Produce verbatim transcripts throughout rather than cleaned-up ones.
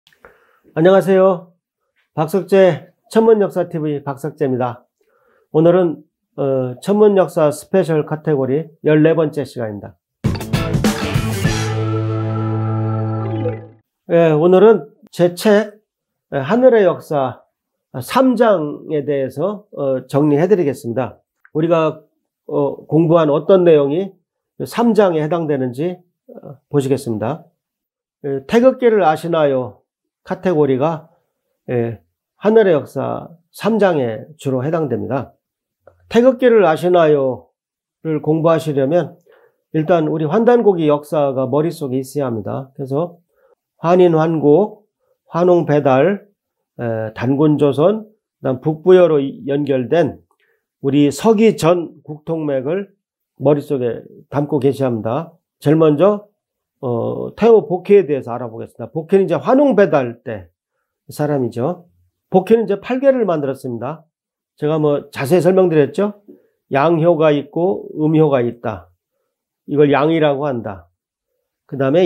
안녕하세요. 박석재 천문역사티비 박석재입니다. 오늘은 어, 천문역사 스페셜 카테고리 열네 번째 시간입니다. 예, 오늘은 제 책 하늘의 역사 삼 장에 대해서 어, 정리해 드리겠습니다. 우리가 어, 공부한 어떤 내용이 삼 장에 해당되는지 어, 보시겠습니다. 예, 태극기를 아시나요? 카테고리가 예, 하늘의 역사 삼 장에 주로 해당됩니다. 태극기를 아시나요? 를 공부하시려면 일단 우리 환단고기 역사가 머릿속에 있어야 합니다. 그래서 환인환국, 환웅배달, 에, 단군조선, 그다음 북부여로 연결된 우리 서기 전 국통맥을 머릿속에 담고 계셔야 합니다. 제일 먼저 어, 태호 복희에 대해서 알아보겠습니다. 복희는 이제 환웅배달 때 사람이죠. 복희는 이제 팔괘를 만들었습니다. 제가 뭐 자세히 설명드렸죠. 양효가 있고 음효가 있다. 이걸 양이라고 한다. 그 다음에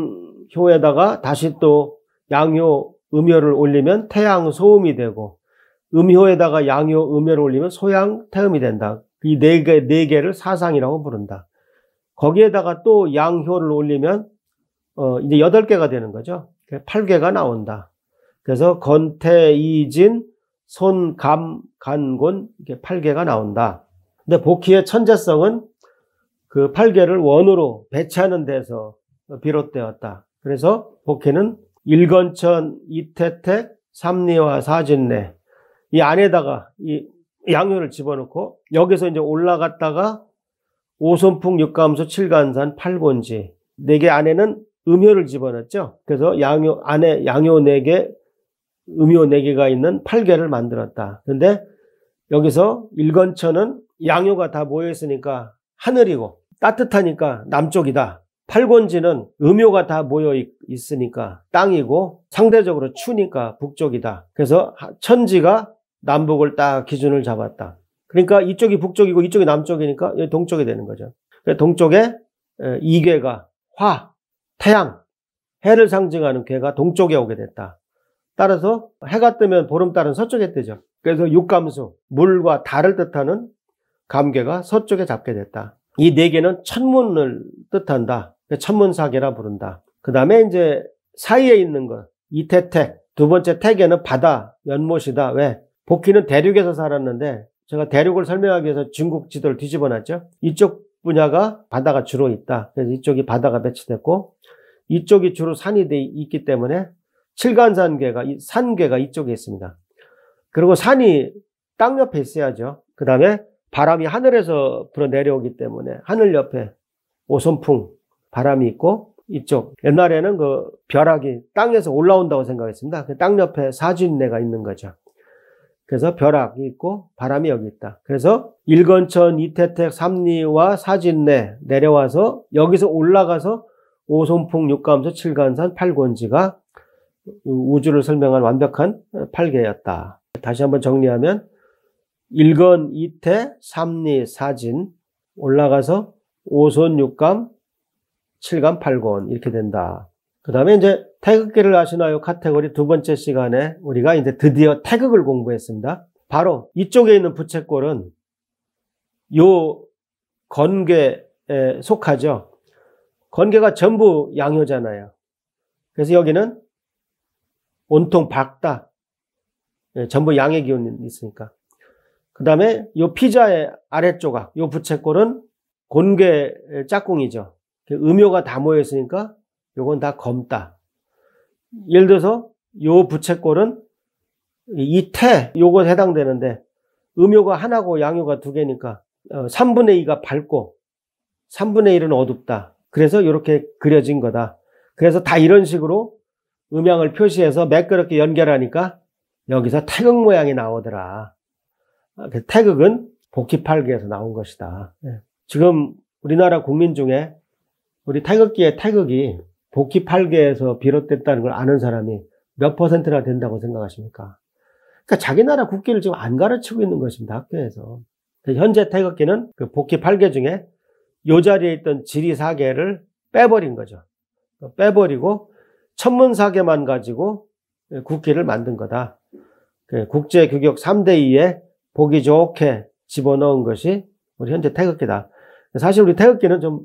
양효에다가 다시 또 양효, 음효를 올리면 태양, 소음이 되고, 음효에다가 양효, 음효를 올리면 소양, 태음이 된다. 이 네 개, 네 개를 사상이라고 부른다. 거기에다가 또 양효를 올리면 어 이제 여덟 개가 되는 거죠. 팔 개가 나온다. 그래서 건태, 이진, 손, 감, 간곤 이렇게 팔 개가 나온다. 근데 복희의 천재성은 그 팔 개를 원으로 배치하는 데서 비롯되었다. 그래서 복희는 일건천, 이태택, 삼리와 사진내 이 안에다가 이 양효를 집어넣고 여기서 이제 올라갔다가 오손풍, 육감수, 칠간산, 팔곤지 네 개 안에는 음효를 집어넣었죠. 그래서 양효 안에 양효 네 개, 음효 네 개가 있는 팔 개를 만들었다. 그런데 여기서 일건천은 양효가 다 모여 있으니까 하늘이고 따뜻하니까 남쪽이다. 팔곤지는 음효가 다 모여 있으니까 땅이고 상대적으로 추니까 북쪽이다. 그래서 천지가 남북을 딱 기준을 잡았다. 그러니까 이쪽이 북쪽이고 이쪽이 남쪽이니까 여기 동쪽이 되는 거죠. 동쪽에 이 개가 화, 태양, 해를 상징하는 개가 동쪽에 오게 됐다. 따라서 해가 뜨면 보름달은 서쪽에 뜨죠. 그래서 육감수, 물과 달을 뜻하는 감개가 서쪽에 잡게 됐다. 이 네 개는 천문을 뜻한다. 천문사계라 부른다. 그 다음에 이제 사이에 있는 것, 이태택, 두 번째 택에는 바다, 연못이다. 왜? 복희는 대륙에서 살았는데 제가 대륙을 설명하기 위해서 중국 지도를 뒤집어 놨죠. 이쪽 분야가 바다가 주로 있다. 그래서 이쪽이 바다가 배치됐고 이쪽이 주로 산이 돼 있기 때문에 칠간산계가, 산계가 이쪽에 있습니다. 그리고 산이 땅 옆에 있어야죠. 그 다음에 바람이 하늘에서 불어 내려오기 때문에 하늘 옆에 오손풍, 바람이 있고 이쪽 옛날에는 그 벼락이 땅에서 올라온다고 생각했습니다. 그 땅 옆에 사진내가 있는 거죠. 그래서 벼락이 있고 바람이 여기 있다. 그래서 일건천, 이태택, 삼리와 사진내 내려와서 여기서 올라가서 오손풍, 육감수, 칠간산, 팔곤지가 우주를 설명한 완벽한 팔 개였다. 다시 한번 정리하면 일건, 이태, 삼리, 사진 올라가서 오손, 육감, 칠간, 팔곤 이렇게 된다. 그 다음에 이제 태극기를 아시나요? 카테고리 두 번째 시간에 우리가 이제 드디어 태극을 공부했습니다. 바로 이쪽에 있는 부채꼴은 요 건괴에 속하죠. 건괴가 전부 양효잖아요. 그래서 여기는 온통 밝다. 예, 전부 양의 기운이 있으니까. 그 다음에 요 피자의 아래조각, 요 부채꼴은 곤괴 짝꿍이죠. 음효가 다 모여 있으니까 요건 다 검다. 예를 들어서 요 부채꼴은 이태 요거 해당되는데 음효가 하나고 양효가 두 개니까 삼분의 이가 밝고 삼분의 일은 어둡다. 그래서 이렇게 그려진 거다. 그래서 다 이런 식으로 음양을 표시해서 매끄럽게 연결하니까 여기서 태극 모양이 나오더라. 태극은 복희팔계에서 나온 것이다. 지금 우리나라 국민 중에 우리 태극기의 태극이 복희팔계에서 비롯됐다는 걸 아는 사람이 몇 퍼센트나 된다고 생각하십니까? 그러니까 자기 나라 국기를 지금 안 가르치고 있는 것입니다. 학교에서. 현재 태극기는 그 복희팔계 중에 요 자리에 있던 지리사계를 빼버린 거죠. 빼버리고 천문사계만 가지고 국기를 만든 거다. 국제규격 삼 대 이에 보기 좋게 집어넣은 것이 우리 현재 태극기다. 사실 우리 태극기는 좀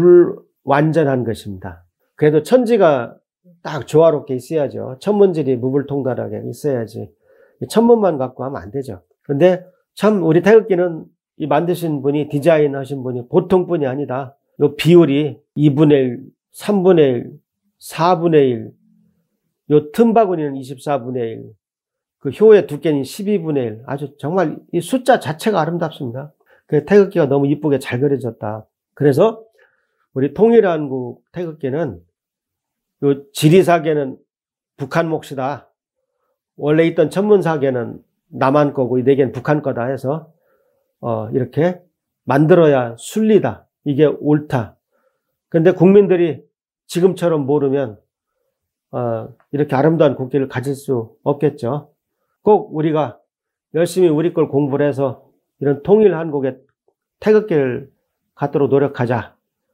불완전한 것입니다. 그래도 천지가 딱 조화롭게 있어야죠. 천문질이 무불통달하게 있어야지. 천문만 갖고 하면 안 되죠. 근데 참 우리 태극기는 이 만드신 분이, 디자인 하신 분이 보통 분이 아니다. 요 비율이 이분의 일, 삼분의 일, 사분의 일, 요 틈바구니는 이십사분의 일, 그 효의 두께는 십이분의 일. 아주 정말 이 숫자 자체가 아름답습니다. 그 태극기가 너무 이쁘게 잘 그려졌다. 그래서 우리 통일한국 태극기는 요 지리사계는 북한 몫이다. 원래 있던 천문사계는 남한 거고 이 네 개는 북한 거다 해서 어 이렇게 만들어야 순리다. 이게 옳다. 근데 국민들이 지금처럼 모르면 어 이렇게 아름다운 국기를 가질 수 없겠죠. 꼭 우리가 열심히 우리 걸 공부를 해서 이런 통일한국의 태극기를 갖도록 노력하자.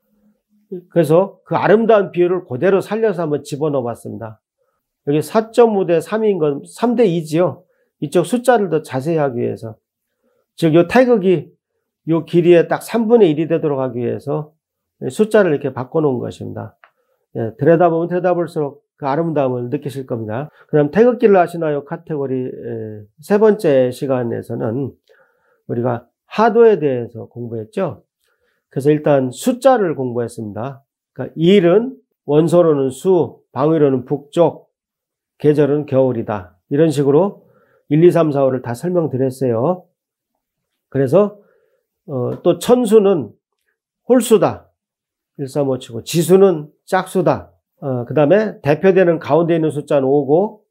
그래서 그 아름다운 비율을 그대로 살려서 한번 집어넣어 봤습니다. 여기 사 점 오 대 삼인 건 삼 대 이지요. 이쪽 숫자를 더 자세히 하기 위해서. 즉, 요 태극이 요 길이에 딱 삼분의 일이 되도록 하기 위해서 숫자를 이렇게 바꿔놓은 것입니다. 예, 들여다보면 들여다볼수록 그 아름다움을 느끼실 겁니다. 그 다음 태극기를 아시나요? 카테고리 에, 세 번째 시간에서는 우리가 하도에 대해서 공부했죠. 그래서 일단 숫자를 공부했습니다. 그러니까 일은 원소로는 수, 방위로는 북쪽, 계절은 겨울이다. 이런 식으로 일, 이, 삼, 사, 오를 다 설명드렸어요. 그래서 어, 또 천수는 홀수다. 일, 삼, 오 치고 지수는 짝수다. 어, 그 다음에 대표되는 가운데 있는 숫자는 오고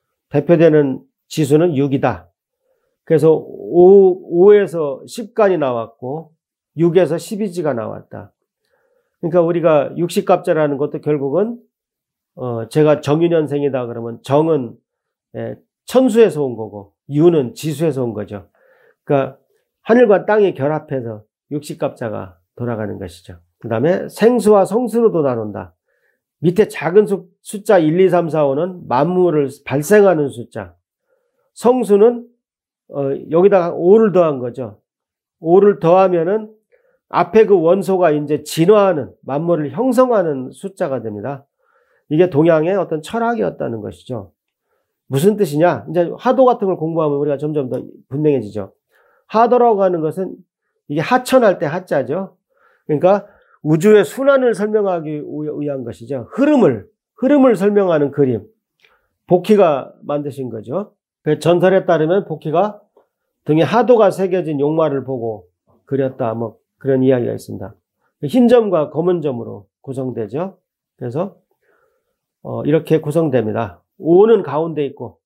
대표되는 지수는 육이다. 그래서 오, 오에서 십간이 나왔고 육에서 십이지가 나왔다. 그러니까 우리가 육십갑자라는 것도 결국은 어, 제가 정유년생이다 그러면 정은 예, 천수에서 온 거고 유는 지수에서 온 거죠. 그러니까 하늘과 땅이 결합해서 육십갑자가 돌아가는 것이죠. 그 다음에 생수와 성수로도 나눈다. 밑에 작은 수, 숫자 일, 이, 삼, 사, 오는 만물을 발생하는 숫자. 성수는 어, 여기다가 오를 더한 거죠. 오를 더하면은 앞에 그 원소가 이제 진화하는, 만물을 형성하는 숫자가 됩니다. 이게 동양의 어떤 철학이었다는 것이죠. 무슨 뜻이냐? 이제 하도 같은 걸 공부하면 우리가 점점 더 분명해지죠. 하도라고 하는 것은 이게 하천할 때 하자죠. 그러니까 우주의 순환을 설명하기 위한 것이죠. 흐름을, 흐름을 설명하는 그림. 복희가 만드신 거죠. 그 전설에 따르면 복희가 등에 하도가 새겨진 용마를 보고 그렸다. 뭐 그런 이야기가 있습니다. 흰 점과 검은 점으로 구성되죠. 그래서 어, 이렇게 구성됩니다. 오는 가운데 있고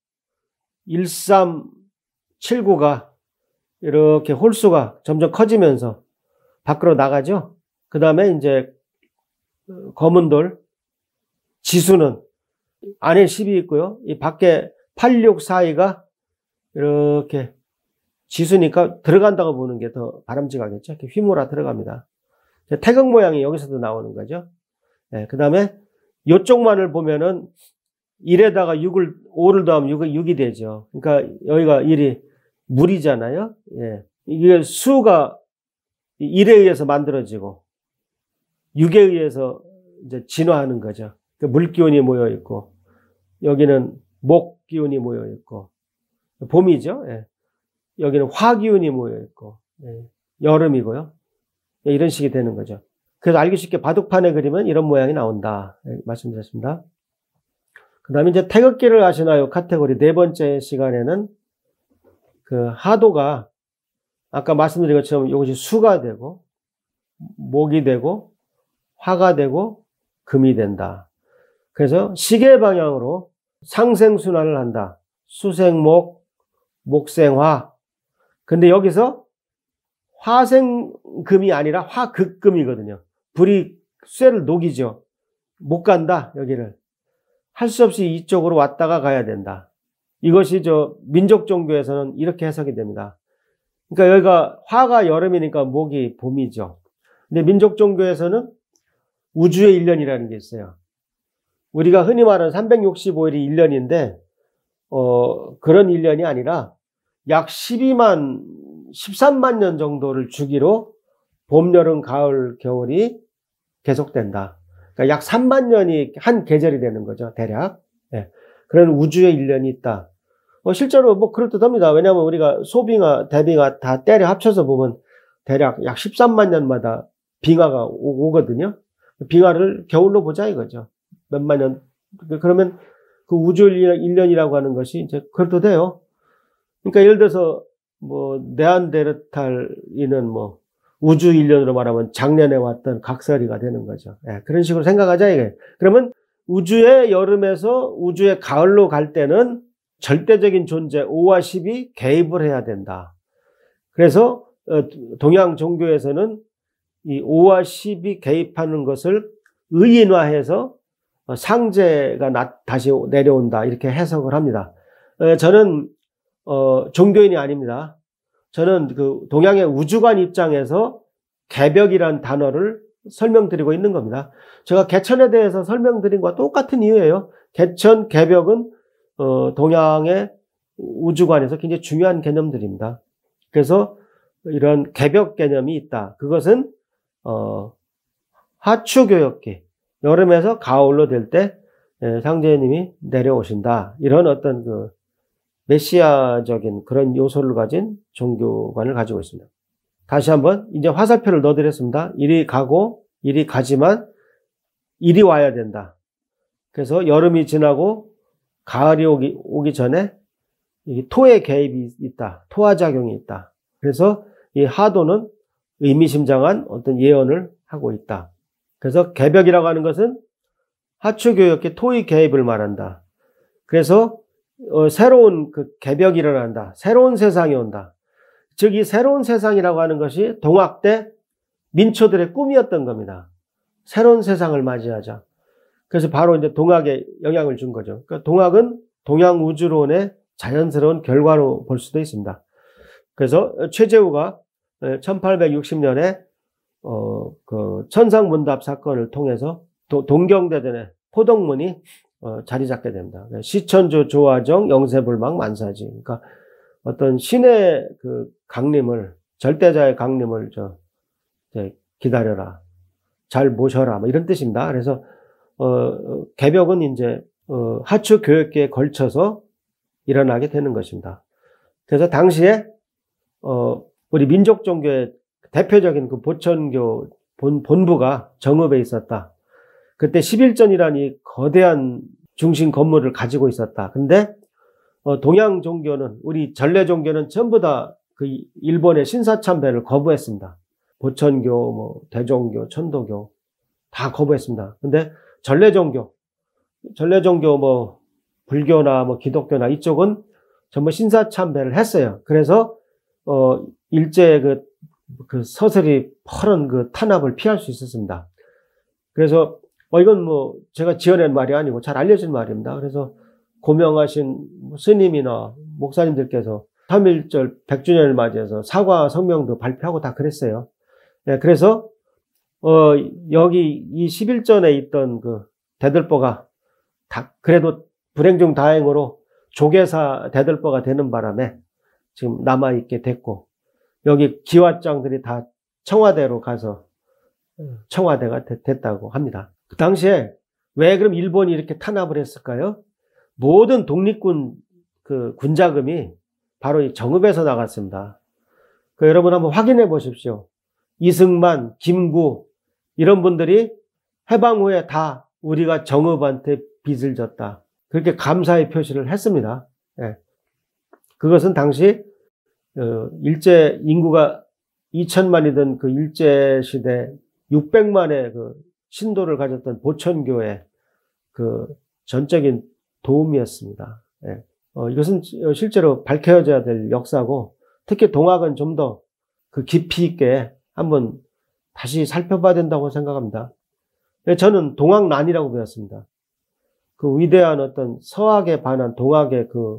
일삼칠구가 이렇게 홀수가 점점 커지면서 밖으로 나가죠. 그 다음에 이제 검은 돌 지수는 안에 십이 있고요. 이 밖에 팔육사이가 이렇게 지수니까 들어간다고 보는 게 더 바람직하겠죠. 이렇게 휘몰아 들어갑니다. 태극 모양이 여기서도 나오는 거죠. 네, 그 다음에 이쪽만을 보면은 일에다가 육을, 오를 더하면 육이, 육이 되죠. 그러니까 여기가 일이 물이잖아요. 예. 이게 수가 일에 의해서 만들어지고 육에 의해서 이제 진화하는 거죠. 그러니까 물 기운이 모여 있고 여기는 목 기운이 모여 있고 봄이죠. 예. 여기는 화 기운이 모여 있고 예. 여름이고요. 예. 이런 식이 되는 거죠. 그래서 알기 쉽게 바둑판에 그리면 이런 모양이 나온다. 예. 말씀드렸습니다. 그 다음에 이제 태극기를 아시나요? 카테고리 네 번째 시간에는 그 하도가 아까 말씀드린 것처럼 이것이 수가 되고 목이 되고 화가 되고 금이 된다. 그래서 시계 방향으로 상생순환을 한다. 수생목, 목생화. 근데 여기서 화생금이 아니라 화극금이거든요. 불이 쇠를 녹이죠. 못 간다, 여기를. 할 수 없이 이쪽으로 왔다가 가야 된다. 이것이 저 민족 종교에서는 이렇게 해석이 됩니다. 그러니까 여기가 화가 여름이니까 목이 봄이죠. 근데 민족 종교에서는 우주의 일년이라는 게 있어요. 우리가 흔히 말하는 삼백육십오 일이 일 년인데 어, 그런 일 년이 아니라 약 십이만, 십삼만 년 정도를 주기로 봄, 여름, 가을, 겨울이 계속된다. 그러니까 약 삼만 년이 한 계절이 되는 거죠, 대략. 예. 그런 우주의 일 년이 있다. 어, 실제로 뭐 그럴듯합니다. 왜냐하면 우리가 소빙하, 대빙하 다 때려 합쳐서 보면 대략 약 십삼만 년마다 빙하가 오, 오거든요. 빙하를 겨울로 보자 이거죠. 몇만 년. 그러면 그 우주 일 년이라고 하는 것이 이제 그럴듯해요. 그러니까 예를 들어서 뭐 네안데르탈인은 뭐 우주 일 년으로 말하면 작년에 왔던 각설이가 되는 거죠. 예, 그런 식으로 생각하자 이게. 그러면 우주의 여름에서 우주의 가을로 갈 때는 절대적인 존재 오와 십이 개입을 해야 된다. 그래서 동양 종교에서는 이 오와 십이 개입하는 것을 의인화해서 상제가 나, 다시 내려온다 이렇게 해석을 합니다. 저는 어, 종교인이 아닙니다. 저는 그 동양의 우주관 입장에서 개벽이란 단어를 설명드리고 있는 겁니다. 제가 개천에 대해서 설명드린 것과 똑같은 이유예요. 개천, 개벽은 어, 동양의 우주관에서 굉장히 중요한 개념들입니다. 그래서 이런 개벽 개념이 있다. 그것은 어, 하추교역기, 여름에서 가을로 될 때 상제님이 내려오신다. 이런 어떤 그 메시아적인 그런 요소를 가진 종교관을 가지고 있습니다. 다시 한번 이제 화살표를 넣어드렸습니다. 이리 가고 이리 가지만 이리 와야 된다. 그래서 여름이 지나고 가을이 오기, 오기 전에 이 토의 개입이 있다. 토화작용이 있다. 그래서 이 하도는 의미심장한 어떤 예언을 하고 있다. 그래서 개벽이라고 하는 것은 하추교역의 토의 개입을 말한다. 그래서 어, 새로운 그 개벽이 일어난다. 새로운 세상이 온다. 즉 이 새로운 세상이라고 하는 것이 동학 때 민초들의 꿈이었던 겁니다. 새로운 세상을 맞이하자. 그래서 바로 이제 동학에 영향을 준 거죠. 그러니까 동학은 동양 우주론의 자연스러운 결과로 볼 수도 있습니다. 그래서 최재우가 천팔백육십 년에 어, 그 천상문답 사건을 통해서 도, 동경대전의 포동문이 어, 자리 잡게 됩니다. 시천주 조화정 영세불망 만사지. 그러니까 어떤 신의 그 강림을, 절대자의 강림을 저, 이제 기다려라. 잘 모셔라. 뭐 이런 뜻입니다. 그래서, 어, 개벽은 이제, 어, 하추 교역기에 걸쳐서 일어나게 되는 것입니다. 그래서 당시에, 어, 우리 민족 종교의 대표적인 그 보천교 본, 본부가 정읍에 있었다. 그때 십일전이라는 이 거대한 중심 건물을 가지고 있었다. 근데 어, 동양 종교는, 우리 전래 종교는 전부 다 그 일본의 신사참배를 거부했습니다. 보천교, 뭐 대종교, 천도교 다 거부했습니다. 근데 전래 종교, 전래 종교 뭐 불교나 뭐 기독교나 이쪽은 전부 신사참배를 했어요. 그래서 어 일제 그, 그 서슬이 퍼런 그 탄압을 피할 수 있었습니다. 그래서 어, 이건 뭐, 제가 지어낸 말이 아니고 잘 알려진 말입니다. 그래서 고명하신 스님이나 목사님들께서 삼일절 백 주년을 맞이해서 사과 성명도 발표하고 다 그랬어요. 네, 그래서, 어, 여기 이 십일전에 있던 그 대들보가 다, 그래도 불행 중 다행으로 조계사 대들보가 되는 바람에 지금 남아있게 됐고, 여기 기와장들이 다 청와대로 가서 청와대가 됐다고 합니다. 그 당시에 왜 그럼 일본이 이렇게 탄압을 했을까요? 모든 독립군 그 군자금이 바로 이 정읍에서 나갔습니다. 그 여러분 한번 확인해 보십시오. 이승만, 김구 이런 분들이 해방 후에 다 우리가 정읍한테 빚을 졌다. 그렇게 감사의 표시를 했습니다. 예. 그것은 당시 일제 인구가 이천만이던 그 일제 시대 육백만의 그 신도를 가졌던 보천교의 그 전적인 도움이었습니다. 예. 어, 이것은 실제로 밝혀져야 될 역사고, 특히 동학은 좀 더 그 깊이 있게 한번 다시 살펴봐야 된다고 생각합니다. 예, 저는 동학난이라고 배웠습니다. 그 위대한 어떤 서학에 반한 동학의 그,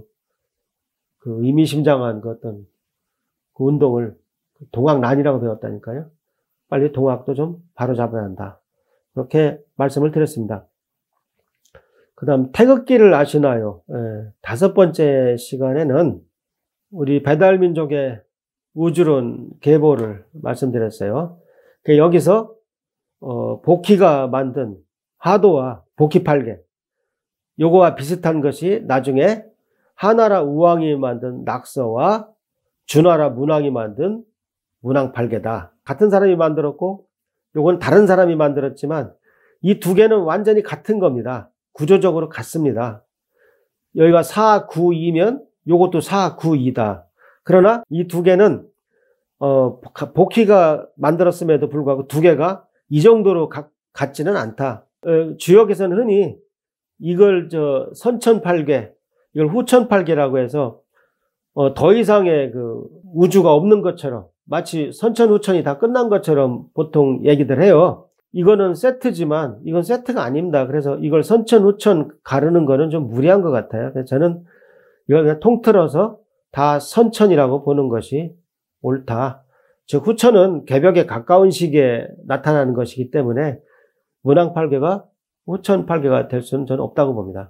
그 의미심장한 그 어떤 그 운동을 동학난이라고 배웠다니까요. 빨리 동학도 좀 바로잡아야 한다. 그렇게 말씀을 드렸습니다. 그 다음 태극기를 아시나요? 예, 다섯 번째 시간에는 우리 배달민족의 우주론 계보를 말씀드렸어요. 여기서 어, 복희가 만든 하도와 복희팔계, 요거와 비슷한 것이 나중에 하나라 우왕이 만든 낙서와 주나라 문왕이 만든 문왕팔계다. 같은 사람이 만들었고 요건 다른 사람이 만들었지만 이 두 개는 완전히 같은 겁니다. 구조적으로 같습니다. 여기가 사구이면 요것도 사구이다. 그러나 이 두 개는 어, 복희가 만들었음에도 불구하고 두 개가 이 정도로 가, 같지는 않다. 어, 주역에서는 흔히 이걸 저 선천팔계, 이걸 후천팔계라고 해서 어, 더 이상의 그 우주가 없는 것처럼, 마치 선천후천이 다 끝난 것처럼 보통 얘기들 해요. 이거는 세트지만 이건 세트가 아닙니다. 그래서 이걸 선천후천 가르는 거는 좀 무리한 것 같아요. 그래서 저는 이걸 그냥 통틀어서 다 선천이라고 보는 것이 옳다. 즉 후천은 개벽에 가까운 시기에 나타나는 것이기 때문에 문왕팔계가 후천팔계가 될 수는 저는 없다고 봅니다.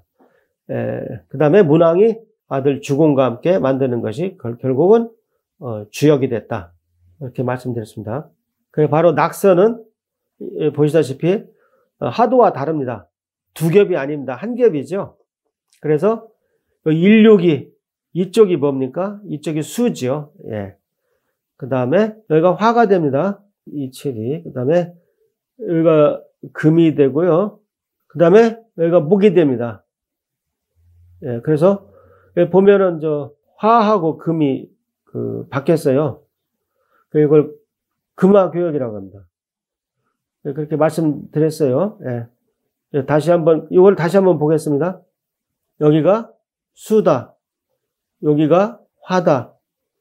그 다음에 문왕이 아들 주공과 함께 만드는 것이 결국은 어, 주역이 됐다. 이렇게 말씀드렸습니다. 그리고 바로 낙서는 보시다시피 하도와 다릅니다. 두 겹이 아닙니다. 한 겹이죠. 그래서 일육이 이쪽이 뭡니까? 이쪽이 수죠. 예. 그 다음에 여기가 화가 됩니다. 이칠이. 그 다음에 여기가 금이 되고요. 그 다음에 여기가 목이 됩니다. 예. 그래서 여기 보면은 저 화하고 금이 그 바뀌었어요. 이걸 금화교역이라고 합니다. 그렇게 말씀드렸어요. 예. 다시 한번, 이걸 다시 한번 보겠습니다. 여기가 수다. 여기가 화다.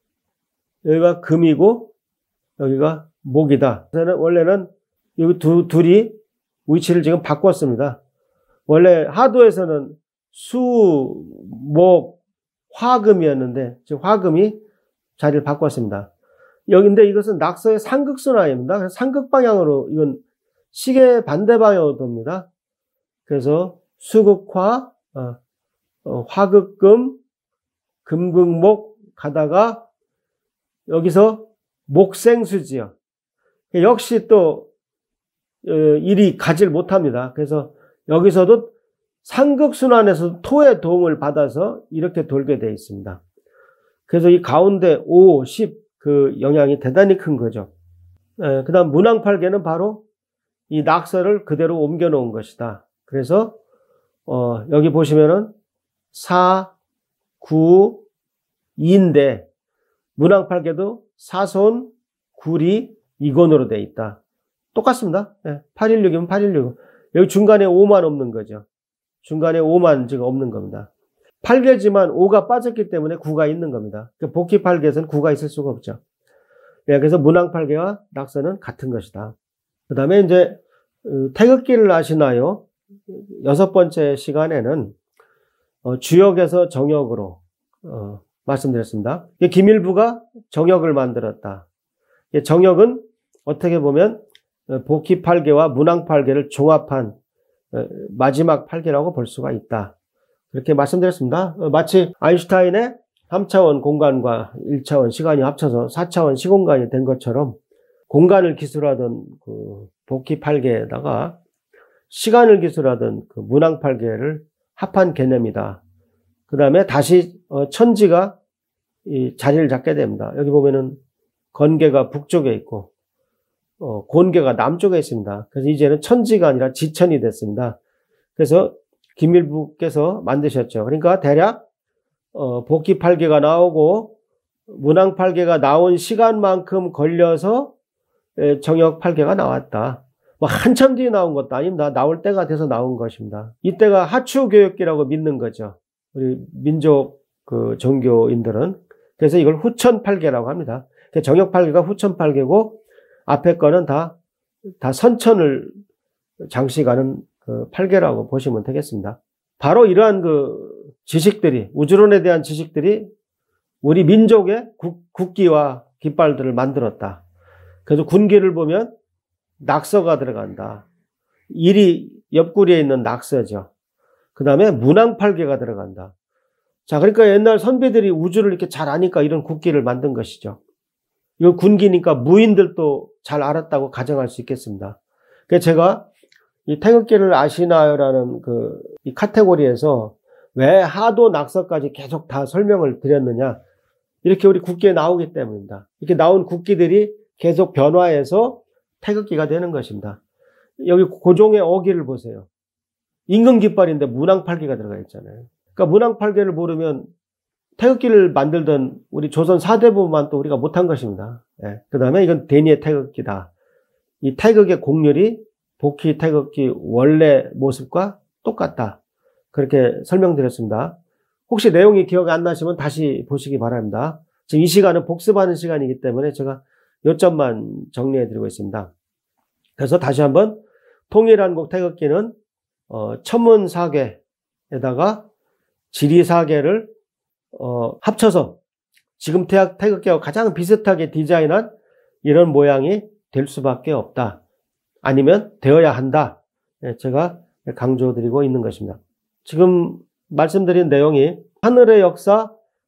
여기가 금이고, 여기가 목이다. 원래는 여기 두, 둘이 위치를 지금 바꿨습니다. 원래 하도에서는 수, 목, 화금이었는데, 지금 화금이 자리를 바꿨습니다. 여기인데 이것은 낙서의 상극순환입니다. 그래서 상극 방향으로, 이건 시계 반대 방향으로 돕니다. 그래서 수극화, 어, 어, 화극금, 금극목 가다가 여기서 목생수지요. 역시 또 어, 일이 가질 못합니다. 그래서 여기서도 상극순환에서 토의 도움을 받아서 이렇게 돌게 되어 있습니다. 그래서 이 가운데 오, 십 그 영향이 대단히 큰 거죠. 그 다음 문왕팔계는 바로 이 낙서를 그대로 옮겨 놓은 것이다. 그래서 어, 여기 보시면은 사, 구, 이인데 문왕팔계도 사손, 구리, 이곤으로 되어 있다. 똑같습니다. 네, 팔백십육이면 팔백십육. 여기 중간에 오만 없는 거죠. 중간에 오만 지금 없는 겁니다. 팔계지만 오가 빠졌기 때문에 구가 있는 겁니다. 복희팔계에서는 구가 있을 수가 없죠. 네, 그래서 문왕팔계와 낙서는 같은 것이다. 그 다음에 이제 태극기를 아시나요? 여섯 번째 시간에는 어, 주역에서 정역으로 어, 말씀드렸습니다. 김일부가 정역을 만들었다. 정역은 어떻게 보면 복희팔계와 문왕팔계를 종합한 어, 마지막 팔계라고 볼 수가 있다. 이렇게 말씀드렸습니다. 마치 아인슈타인의 삼 차원 공간과 일 차원 시간이 합쳐서 사 차원 시공간이 된 것처럼 공간을 기술하던 그 복희팔계에다가 시간을 기술하던 그 문왕팔계를 합한 개념이다. 그 다음에 다시 천지가 이 자리를 잡게 됩니다. 여기 보면은 건계가 북쪽에 있고 어, 곤계가 남쪽에 있습니다. 그래서 이제는 천지가 아니라 지천이 됐습니다. 그래서 김일부께서 만드셨죠. 그러니까 대략 어, 복희팔계가 나오고 문왕팔계가 나온 시간만큼 걸려서 정역팔계가 나왔다. 뭐 한참 뒤에 나온 것도 아닙니다. 나올 때가 돼서 나온 것입니다. 이때가 하추교역기라고 믿는 거죠. 우리 민족 그 종교인들은. 그래서 이걸 후천팔계라고 합니다. 정역팔계가 후천팔계고 앞에 거는 다, 다 선천을 장식하는 그 팔계라고 보시면 되겠습니다. 바로 이러한 그 지식들이, 우주론에 대한 지식들이 우리 민족의 국, 국기와 깃발들을 만들었다. 그래서 군기를 보면 낙서가 들어간다. 일이 옆구리에 있는 낙서죠. 그 다음에 문항팔계가 들어간다. 자, 그러니까 옛날 선비들이 우주를 이렇게 잘 아니까 이런 국기를 만든 것이죠. 이건 군기니까 무인들도 잘 알았다고 가정할 수 있겠습니다. 그래서 제가 이 태극기를 아시나요라는 그 이 카테고리에서 왜 하도 낙서까지 계속 다 설명을 드렸느냐. 이렇게 우리 국기에 나오기 때문입니다. 이렇게 나온 국기들이 계속 변화해서 태극기가 되는 것입니다. 여기 고종의 어기를 보세요. 임금깃발인데 문항팔계가 들어가 있잖아요. 그러니까 문항팔계를 모르면 태극기를 만들던 우리 조선 사대부만 또 우리가 못한 것입니다. 예. 그 다음에 이건 대니의 태극기다. 이 태극의 곡률이 복희 태극기 원래 모습과 똑같다. 그렇게 설명드렸습니다. 혹시 내용이 기억이 안 나시면 다시 보시기 바랍니다. 지금 이 시간은 복습하는 시간이기 때문에 제가 요점만 정리해드리고 있습니다. 그래서 다시 한번 통일한국 태극기는 어, 천문사계에다가 지리사계를 어, 합쳐서 지금 태극, 태극기와 가장 비슷하게 디자인한 이런 모양이 될 수밖에 없다. 아니면 되어야 한다. 제가 강조드리고 있는 것입니다. 지금 말씀드린 내용이 하늘의 역사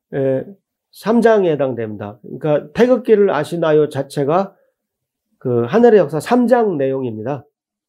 삼 장에 해당됩니다. 그러니까 태극기를 아시나요 자체가 그 하늘의 역사 삼 장 내용입니다.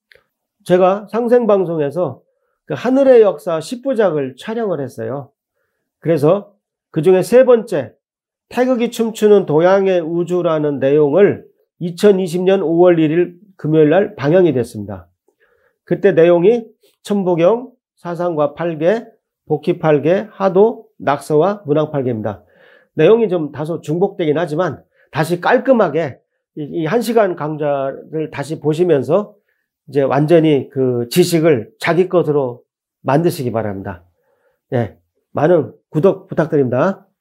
제가 상생방송에서 그 하늘의 역사 십 부작을 촬영을 했어요. 그래서 그 중에 세 번째 태극이 춤추는 동양의 우주라는 내용을 이천이십 년 오월 일일 금요일 날 방영이 됐습니다. 그때 내용이 천부경, 사상과 팔계, 복희 팔계, 하도, 낙서와 문항팔계입니다. 내용이 좀 다소 중복되긴 하지만 다시 깔끔하게 이 한 시간 강좌를 다시 보시면서 이제 완전히 그 지식을 자기 것으로 만드시기 바랍니다. 네, 많은 구독 부탁드립니다.